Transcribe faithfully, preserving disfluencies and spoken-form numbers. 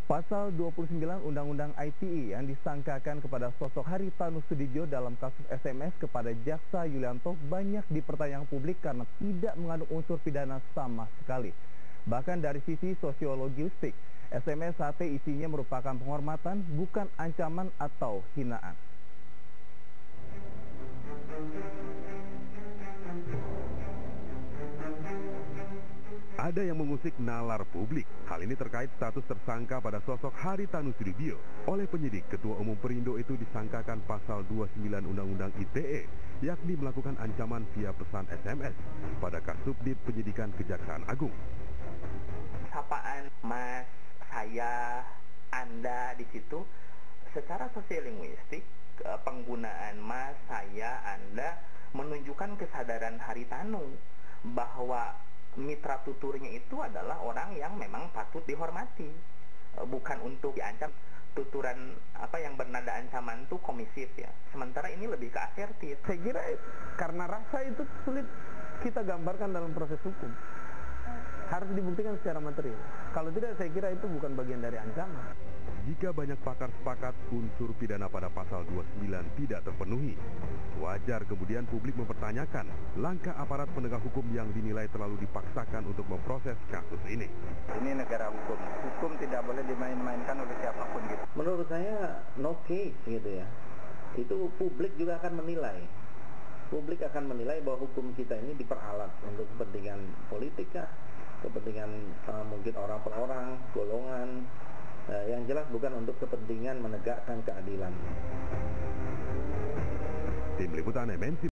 Pasal dua puluh sembilan Undang-Undang I T E yang disangkakan kepada sosok Haritanu Sudibyo dalam kasus S M S kepada Jaksa Yulianto banyak dipertanyakan publik karena tidak mengandung unsur pidana sama sekali. Bahkan dari sisi sosiolinguistik, S M S H T isinya merupakan penghormatan, bukan ancaman atau hinaan. Ada yang mengusik nalar publik. Hal ini terkait status tersangka pada sosok Haritanu Sudibyo. Oleh penyidik, Ketua Umum Perindo itu disangkakan pasal dua puluh sembilan Undang-Undang I T E, yakni melakukan ancaman via pesan S M S pada Kasubdit Penyidikan Kejaksaan Agung. Sapaan Mas, saya, Anda di situ, secara sosiolinguistik, penggunaan Mas, saya, Anda menunjukkan kesadaran Haritanu bahwa mitra tuturnya itu adalah orang yang memang patut dihormati, bukan untuk diancam. Tuturan apa yang bernada ancaman itu komisif ya, sementara ini lebih ke asertif. Saya kira karena rasa itu sulit kita gambarkan dalam proses hukum, harus dibuktikan secara material. Kalau tidak, saya kira itu bukan bagian dari ancaman. Jika banyak pakar sepakat unsur pidana pada pasal dua puluh sembilan tidak terpenuhi, wajar kemudian publik mempertanyakan langkah aparat penegak hukum yang dinilai terlalu dipaksakan untuk memproses kasus ini. Ini negara hukum, hukum tidak boleh dimain-mainkan oleh siapapun gitu. Menurut saya no case gitu ya. Itu publik juga akan menilai. Publik akan menilai bahwa hukum kita ini diperalat untuk kepentingan politik kah, kepentingan uh, mungkin orang per orang, golongan. Uh, yang jelas bukan untuk kepentingan menegakkan keadilan. Tim Liputan M N C